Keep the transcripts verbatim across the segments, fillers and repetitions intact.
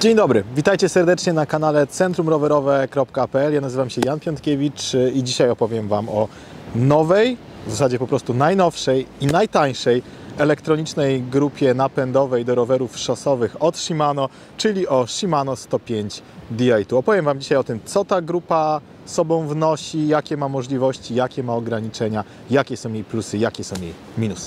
Dzień dobry, witajcie serdecznie na kanale centrum rowerowe kropka p l. Ja nazywam się Jan Piątkiewicz i dzisiaj opowiem Wam o nowej, w zasadzie po prostu najnowszej i najtańszej elektronicznej grupie napędowej do rowerów szosowych od Shimano, czyli o Shimano sto pięć D I two. Opowiem Wam dzisiaj o tym, co ta grupa sobą wnosi, jakie ma możliwości, jakie ma ograniczenia, jakie są jej plusy, jakie są jej minusy.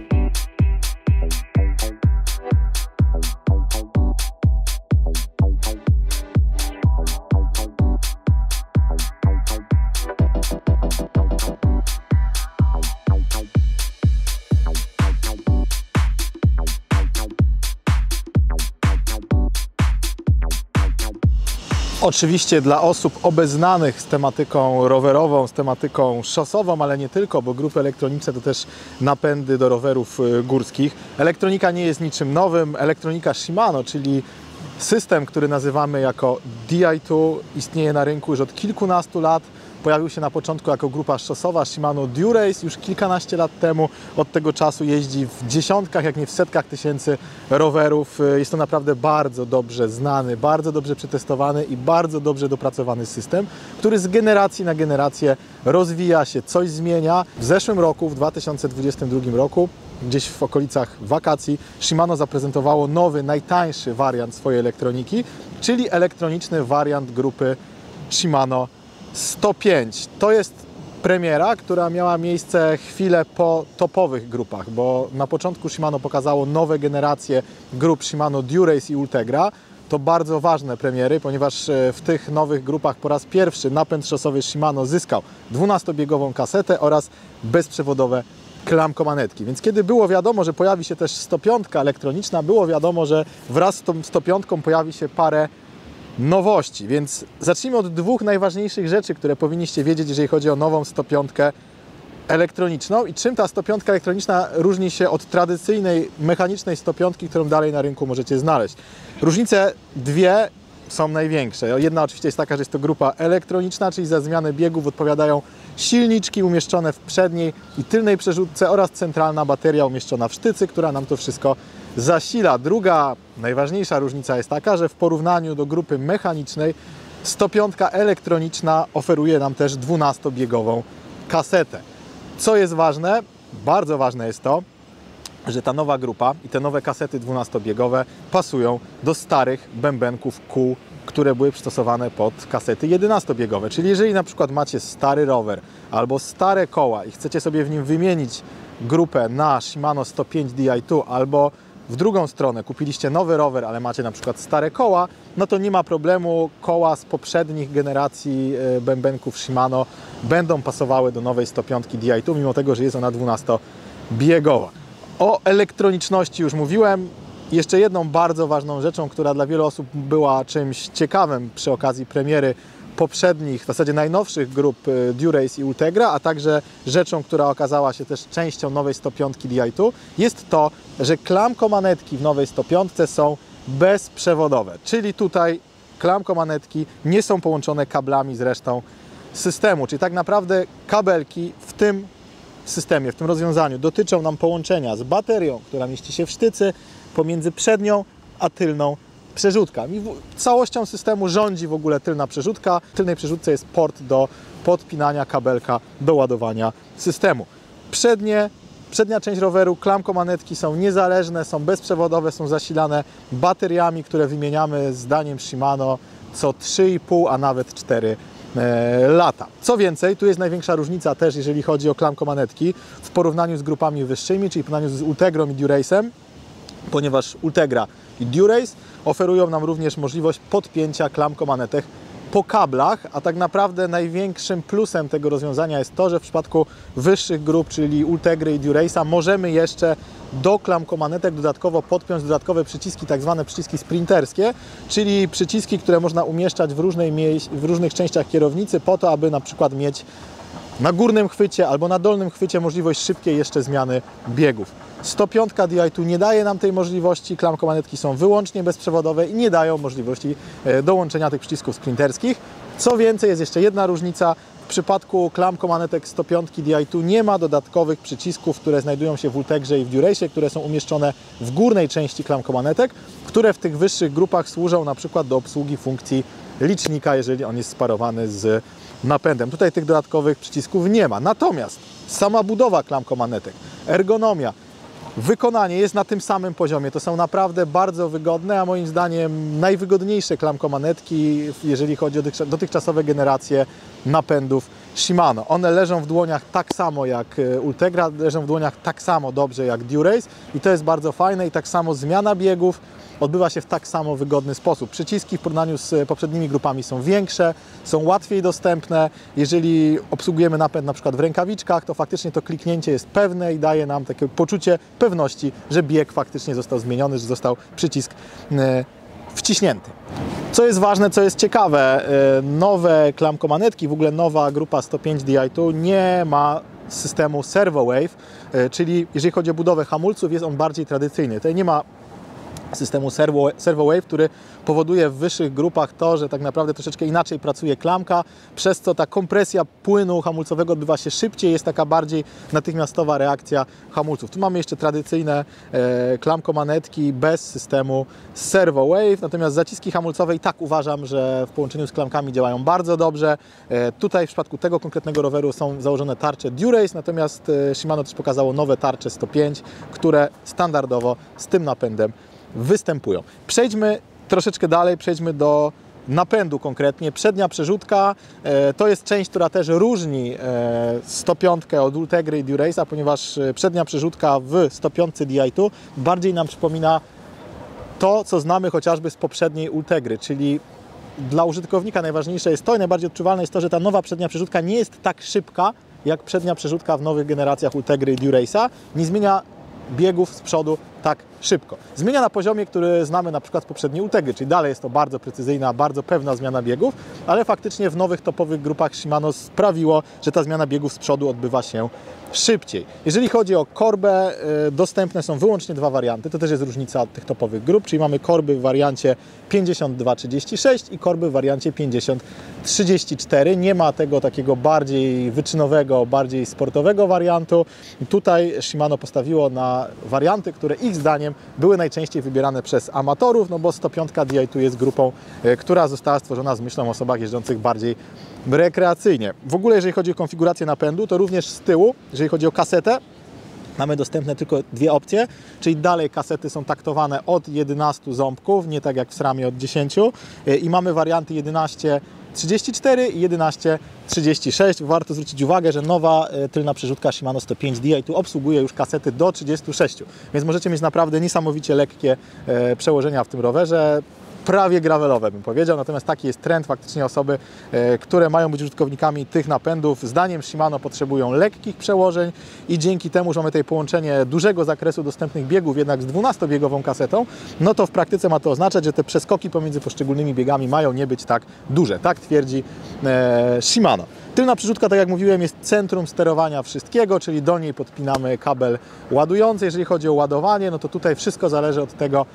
Oczywiście dla osób obeznanych z tematyką rowerową, z tematyką szosową, ale nie tylko, bo grupy elektroniczne to też napędy do rowerów górskich. Elektronika nie jest niczym nowym. Elektronika Shimano, czyli system, który nazywamy jako D I two, istnieje na rynku już od kilkunastu lat. Pojawił się na początku jako grupa szosowa Shimano Dura-Ace już kilkanaście lat temu. Od tego czasu jeździ w dziesiątkach, jak nie w setkach tysięcy rowerów. Jest to naprawdę bardzo dobrze znany, bardzo dobrze przetestowany i bardzo dobrze dopracowany system, który z generacji na generację rozwija się, coś zmienia. W zeszłym roku, w dwa tysiące dwudziestym drugim roku, gdzieś w okolicach wakacji, Shimano zaprezentowało nowy, najtańszy wariant swojej elektroniki, czyli elektroniczny wariant grupy Shimano sto pięć. To jest premiera, która miała miejsce chwilę po topowych grupach, bo na początku Shimano pokazało nowe generacje grup Shimano Dura-Ace i Ultegra. To bardzo ważne premiery, ponieważ w tych nowych grupach po raz pierwszy napęd szosowy Shimano zyskał dwunastobiegową kasetę oraz bezprzewodowe klamkomanetki. Więc kiedy było wiadomo, że pojawi się też sto pięć elektroniczna, było wiadomo, że wraz z tą sto pięć pojawi się parę nowości, więc zacznijmy od dwóch najważniejszych rzeczy, które powinniście wiedzieć, jeżeli chodzi o nową sto pięć elektroniczną i czym ta sto pięć elektroniczna różni się od tradycyjnej mechanicznej sto pięć, którą dalej na rynku możecie znaleźć. Różnice dwie są największe. Jedna oczywiście jest taka, że jest to grupa elektroniczna, czyli za zmianę biegów odpowiadają silniczki umieszczone w przedniej i tylnej przerzutce oraz centralna bateria umieszczona w sztycy, która nam to wszystko zasila. Druga, najważniejsza różnica jest taka, że w porównaniu do grupy mechanicznej sto pięć elektroniczna oferuje nam też dwunastobiegową kasetę. Co jest ważne? Bardzo ważne jest to, że ta nowa grupa i te nowe kasety dwunastobiegowe pasują do starych bębenków kół, które były przystosowane pod kasety jedenastobiegowe. Czyli jeżeli na przykład macie stary rower albo stare koła i chcecie sobie w nim wymienić grupę na Shimano sto pięć D I two, albo w drugą stronę kupiliście nowy rower, ale macie na przykład stare koła, no to nie ma problemu, koła z poprzednich generacji bębenków Shimano będą pasowały do nowej sto pięć D I two, mimo tego, że jest ona dwunastobiegowa. O elektroniczności już mówiłem. Jeszcze jedną bardzo ważną rzeczą, która dla wielu osób była czymś ciekawym przy okazji premiery poprzednich, w zasadzie najnowszych grup Dura-Ace i Ultegra, a także rzeczą, która okazała się też częścią nowej sto pięć D I two, jest to, że klamkomanetki w nowej sto pięć są bezprzewodowe. Czyli tutaj klamkomanetki nie są połączone kablami z resztą systemu. Czyli tak naprawdę kabelki w tym systemie, w tym rozwiązaniu dotyczą nam połączenia z baterią, która mieści się w sztycy, pomiędzy przednią a tylną przerzutką. I całością systemu rządzi w ogóle tylna przerzutka. W tylnej przerzutce jest port do podpinania kabelka do ładowania systemu. Przednie, przednia część roweru, klamkomanetki są niezależne, są bezprzewodowe, są zasilane bateriami, które wymieniamy zdaniem Shimano co trzy i pół, a nawet cztery lata. Co więcej, tu jest największa różnica też, jeżeli chodzi o klamkomanetki w porównaniu z grupami wyższymi, czyli w porównaniu z Ultegrą i Dura-Ace'em, ponieważ Ultegra i Dura-Ace oferują nam również możliwość podpięcia klamkomanetek po kablach, a tak naprawdę największym plusem tego rozwiązania jest to, że w przypadku wyższych grup, czyli Ultegry i Dura-Ace'a, możemy jeszcze do klamkomanetek dodatkowo podpiąć dodatkowe przyciski, tak zwane przyciski sprinterskie, czyli przyciski, które można umieszczać w, różnej w różnych częściach kierownicy po to, aby na przykład mieć na górnym chwycie albo na dolnym chwycie możliwość szybkiej jeszcze zmiany biegów. sto pięć D I two nie daje nam tej możliwości, klamkomanetki są wyłącznie bezprzewodowe i nie dają możliwości dołączenia tych przycisków sprinterskich. Co więcej, jest jeszcze jedna różnica. W przypadku klamp komanetek sto pięć D I dwa nie ma dodatkowych przycisków, które znajdują się w Ultegrze i w Durace'ie, które są umieszczone w górnej części klamp komanetek, które w tych wyższych grupach służą na przykład do obsługi funkcji licznika, jeżeli on jest sparowany z napędem. Tutaj tych dodatkowych przycisków nie ma. Natomiast sama budowa klamp komanetek, ergonomia, wykonanie jest na tym samym poziomie. To są naprawdę bardzo wygodne, a moim zdaniem najwygodniejsze klamkomanetki, jeżeli chodzi o dotychczasowe generacje napędów Shimano. One leżą w dłoniach tak samo jak Ultegra, leżą w dłoniach tak samo dobrze jak Durace i to jest bardzo fajne i tak samo zmiana biegów odbywa się w tak samo wygodny sposób. Przyciski w porównaniu z poprzednimi grupami są większe, są łatwiej dostępne. Jeżeli obsługujemy napęd na przykład w rękawiczkach, to faktycznie to kliknięcie jest pewne i daje nam takie poczucie pewności, że bieg faktycznie został zmieniony, że został przycisk wciśnięty. Co jest ważne, co jest ciekawe, nowe klamkomanetki, w ogóle nowa grupa sto pięć D I dwa nie ma systemu Servo Wave, czyli jeżeli chodzi o budowę hamulców, jest on bardziej tradycyjny. Tutaj nie ma systemu servo, servo Wave, który powoduje w wyższych grupach to, że tak naprawdę troszeczkę inaczej pracuje klamka, przez co ta kompresja płynu hamulcowego odbywa się szybciej, jest taka bardziej natychmiastowa reakcja hamulców. Tu mamy jeszcze tradycyjne e, klamkomanetki bez systemu Servo Wave, natomiast zaciski hamulcowe i tak uważam, że w połączeniu z klamkami działają bardzo dobrze. E, tutaj w przypadku tego konkretnego roweru są założone tarcze Durace, natomiast e, Shimano też pokazało nowe tarcze sto pięć, które standardowo z tym napędem występują. Przejdźmy troszeczkę dalej, przejdźmy do napędu konkretnie. Przednia przerzutka e, to jest część, która też różni e, sto pięć od Ultegry i Durace'a, ponieważ przednia przerzutka w sto pięć D I dwa bardziej nam przypomina to, co znamy chociażby z poprzedniej Ultegry, czyli dla użytkownika najważniejsze jest to i najbardziej odczuwalne jest to, że ta nowa przednia przerzutka nie jest tak szybka jak przednia przerzutka w nowych generacjach Ultegry i Durace'a. Nie zmienia biegów z przodu tak szybko. Zmienia na poziomie, który znamy na przykład z poprzedniej Ultegry, czyli dalej jest to bardzo precyzyjna, bardzo pewna zmiana biegów, ale faktycznie w nowych topowych grupach Shimano sprawiło, że ta zmiana biegów z przodu odbywa się szybciej. Jeżeli chodzi o korbę, dostępne są wyłącznie dwa warianty, to też jest różnica od tych topowych grup, czyli mamy korby w wariancie pięćdziesiąt dwa trzydzieści sześć i korby w wariancie pięćdziesiąt trzydzieści cztery. Nie ma tego takiego bardziej wyczynowego, bardziej sportowego wariantu. Tutaj Shimano postawiło na warianty, które ich zdaniem były najczęściej wybierane przez amatorów, no bo sto pięć D I dwa jest grupą, która została stworzona z myślą o osobach jeżdżących bardziej rekreacyjnie. W ogóle jeżeli chodzi o konfigurację napędu, to również z tyłu, jeżeli chodzi o kasetę, mamy dostępne tylko dwie opcje, czyli dalej kasety są taktowane od jedenastu ząbków, nie tak jak w SRAMie od dziesięciu i mamy warianty jedenaście trzydzieści cztery i jedenaście trzydzieści sześć. Warto zwrócić uwagę, że nowa tylna przerzutka Shimano sto pięć D I dwa obsługuje już kasety do trzydziestu sześciu, więc możecie mieć naprawdę niesamowicie lekkie przełożenia w tym rowerze. Prawie gravelowe bym powiedział, natomiast taki jest trend, faktycznie osoby, e, które mają być użytkownikami tych napędów, zdaniem Shimano potrzebują lekkich przełożeń i dzięki temu, że mamy tutaj połączenie dużego zakresu dostępnych biegów jednak z dwunastobiegową kasetą, no to w praktyce ma to oznaczać, że te przeskoki pomiędzy poszczególnymi biegami mają nie być tak duże, tak twierdzi e, Shimano. Tylna przerzutka, tak jak mówiłem, jest centrum sterowania wszystkiego, czyli do niej podpinamy kabel ładujący. Jeżeli chodzi o ładowanie, no to tutaj wszystko zależy od tego,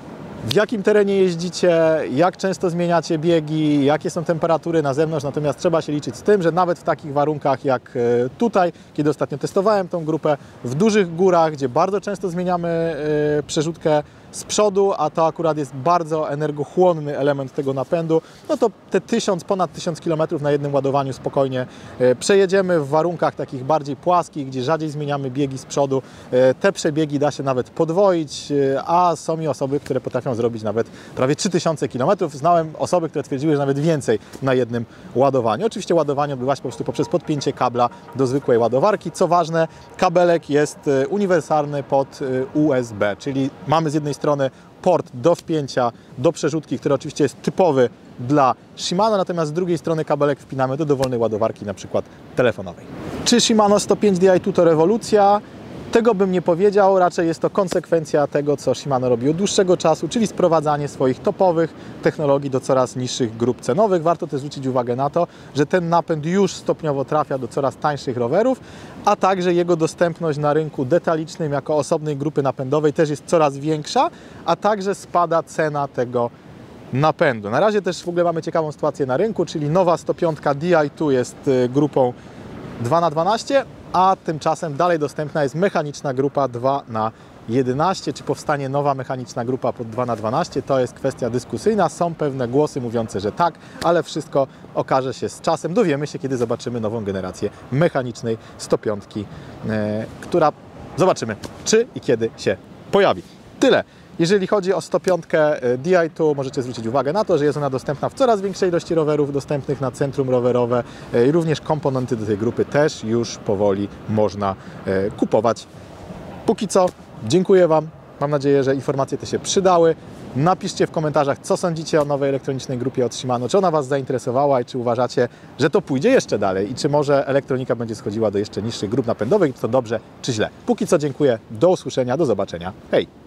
w jakim terenie jeździcie, jak często zmieniacie biegi, jakie są temperatury na zewnątrz, natomiast trzeba się liczyć z tym, że nawet w takich warunkach jak tutaj, kiedy ostatnio testowałem tą grupę, w dużych górach, gdzie bardzo często zmieniamy przerzutkę z przodu, a to akurat jest bardzo energochłonny element tego napędu, no to te tysiąc, ponad tysiąc kilometrów na jednym ładowaniu spokojnie przejedziemy w warunkach takich bardziej płaskich, gdzie rzadziej zmieniamy biegi z przodu. Te przebiegi da się nawet podwoić, a są i osoby, które potrafią zrobić nawet prawie trzy tysiące kilometrów. Znałem osoby, które twierdziły, że nawet więcej na jednym ładowaniu. Oczywiście ładowanie odbywa się po prostu poprzez podpięcie kabla do zwykłej ładowarki. Co ważne, kabelek jest uniwersalny pod U S B, czyli mamy z jednej strony port do wpięcia do przerzutki, który oczywiście jest typowy dla Shimano, natomiast z drugiej strony kabelek wpinamy do dowolnej ładowarki, na przykład telefonowej. Czy Shimano sto pięć D I dwa to rewolucja? Tego bym nie powiedział, raczej jest to konsekwencja tego, co Shimano robi od dłuższego czasu, czyli sprowadzanie swoich topowych technologii do coraz niższych grup cenowych. Warto też zwrócić uwagę na to, że ten napęd już stopniowo trafia do coraz tańszych rowerów, a także jego dostępność na rynku detalicznym jako osobnej grupy napędowej też jest coraz większa, a także spada cena tego napędu. Na razie też w ogóle mamy ciekawą sytuację na rynku, czyli nowa sto pięć D I two jest grupą dwa na dwanaście, a tymczasem dalej dostępna jest mechaniczna grupa dwa na jedenaście. Czy powstanie nowa mechaniczna grupa pod dwa na dwanaście? To jest kwestia dyskusyjna. Są pewne głosy mówiące, że tak, ale wszystko okaże się z czasem. Dowiemy się, kiedy zobaczymy nową generację mechanicznej sto pięć, e, która zobaczymy, czy i kiedy się pojawi. Tyle. Jeżeli chodzi o sto pięć D I two, możecie zwrócić uwagę na to, że jest ona dostępna w coraz większej ilości rowerów dostępnych na centrum rowerowe i również komponenty do tej grupy też już powoli można kupować. Póki co dziękuję Wam. Mam nadzieję, że informacje te się przydały. Napiszcie w komentarzach, co sądzicie o nowej elektronicznej grupie od Shimano, czy ona Was zainteresowała i czy uważacie, że to pójdzie jeszcze dalej i czy może elektronika będzie schodziła do jeszcze niższych grup napędowych, czy to dobrze, czy źle. Póki co dziękuję, do usłyszenia, do zobaczenia. Hej!